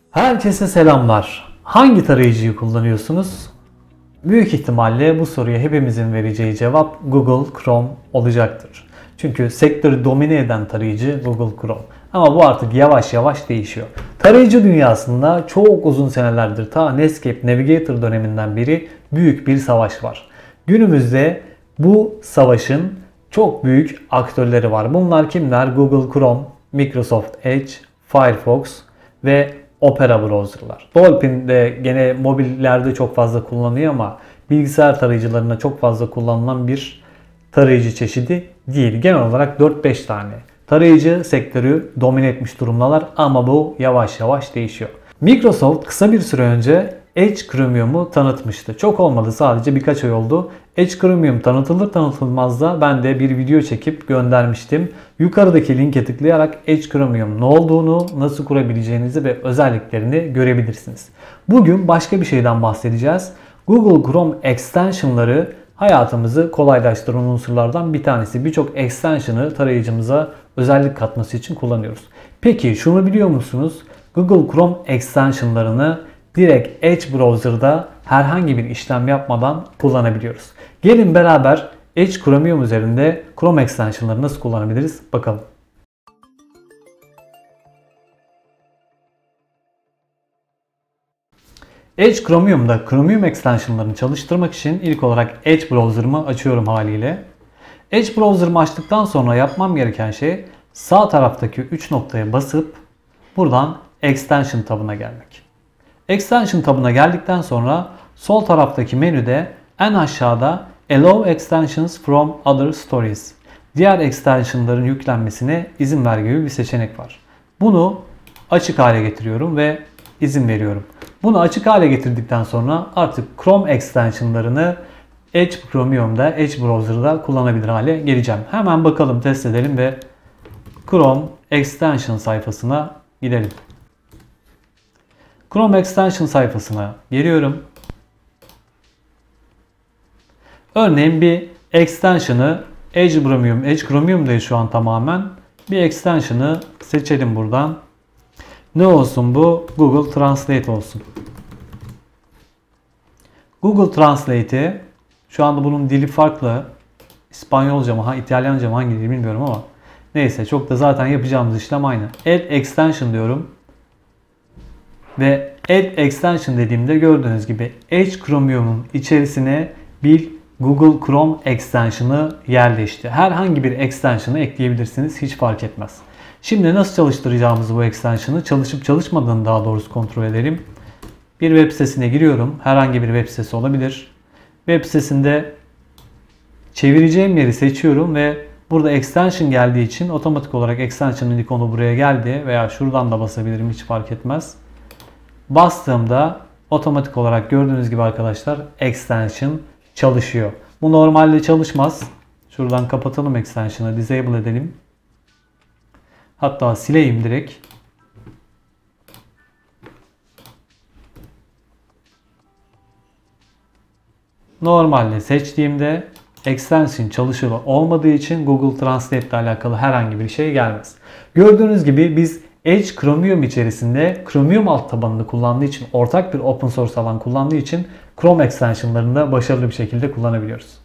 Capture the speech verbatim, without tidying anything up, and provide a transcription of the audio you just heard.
Herkese selamlar. Hangi tarayıcıyı kullanıyorsunuz? Büyük ihtimalle bu soruya hepimizin vereceği cevap Google Chrome olacaktır. Çünkü sektörü domine eden tarayıcı Google Chrome. Ama bu artık yavaş yavaş değişiyor. Tarayıcı dünyasında çok uzun senelerdir, ta Netscape Navigator döneminden beri büyük bir savaş var. Günümüzde bu savaşın çok büyük aktörleri var. Bunlar kimler? Google Chrome, Microsoft Edge, Firefox ve Opera browser'lar. Dolphin de gene mobillerde çok fazla kullanılıyor ama bilgisayar tarayıcılarında çok fazla kullanılan bir tarayıcı çeşidi değil. Genel olarak dört beş tane tarayıcı sektörü domine etmiş durumdalar ama bu yavaş yavaş değişiyor. Microsoft kısa bir süre önce Edge Chromium'u tanıtmıştı. Çok olmadı, sadece birkaç ay oldu. Edge Chromium tanıtılır tanıtılmaz da ben de bir video çekip göndermiştim. Yukarıdaki linke tıklayarak Edge Chromium ne olduğunu, nasıl kurabileceğinizi ve özelliklerini görebilirsiniz. Bugün başka bir şeyden bahsedeceğiz. Google Chrome extensionları hayatımızı kolaylaştıran unsurlardan bir tanesi. Birçok extension'ı tarayıcımıza özellik katması için kullanıyoruz. Peki şunu biliyor musunuz? Google Chrome extensionlarını direkt Edge browser'da herhangi bir işlem yapmadan kullanabiliyoruz. Gelin beraber Edge Chromium üzerinde Chrome extensionları nasıl kullanabiliriz bakalım. Edge Chromium'da Chromium extensionlarını çalıştırmak için ilk olarak Edge browser'ımı açıyorum haliyle. Edge browser'ımı açtıktan sonra yapmam gereken şey sağ taraftaki üç noktaya basıp buradan Extension tabına gelmek. Extension tabına geldikten sonra sol taraftaki menüde en aşağıda Allow Extensions from Other Stories, diğer extensionların yüklenmesine izin ver gibi bir seçenek var. Bunu açık hale getiriyorum ve izin veriyorum. Bunu açık hale getirdikten sonra artık Chrome extensionlarını Edge Chromium'da, Edge browser'da kullanabilir hale geleceğim. Hemen bakalım, test edelim ve Chrome extension sayfasına gidelim. Chrome extension sayfasına geliyorum. Örneğin bir extension'ı Edge Chromium, Edge Chromium'dayız şu an tamamen. Bir extension'ı seçelim buradan. Ne olsun bu? Google Translate olsun. Google Translate'i, şu anda bunun dili farklı. İspanyolca mı, İtalyanca mı, hangi dil bilmiyorum ama neyse, çok da zaten yapacağımız işlem aynı. Add Extension diyorum. Ve Add Extension dediğimde gördüğünüz gibi Edge Chromium'un içerisine bir Google Chrome extension'ı yerleşti. Herhangi bir extension'ı ekleyebilirsiniz, hiç fark etmez. Şimdi nasıl çalıştıracağımızı bu extension'ı, çalışıp çalışmadığını daha doğrusu kontrol edelim. Bir web sitesine giriyorum. Herhangi bir web sitesi olabilir. Web sitesinde çevireceğim yeri seçiyorum ve burada extension geldiği için otomatik olarak extension'ın ikonu buraya geldi veya şuradan da basabilirim, hiç fark etmez. Bastığımda otomatik olarak gördüğünüz gibi arkadaşlar extension çalışıyor. Bu normalde çalışmaz. Şuradan kapatalım extension'ı, disable edelim. Hatta sileyim direkt. Normalde seçtiğimde extension çalışır olmadığı için Google Translate ile alakalı herhangi bir şey gelmez. Gördüğünüz gibi biz Edge Chromium içerisinde Chromium alt tabanını kullandığı için, ortak bir open source alan kullandığı için Chrome extensionlarını da başarılı bir şekilde kullanabiliyoruz.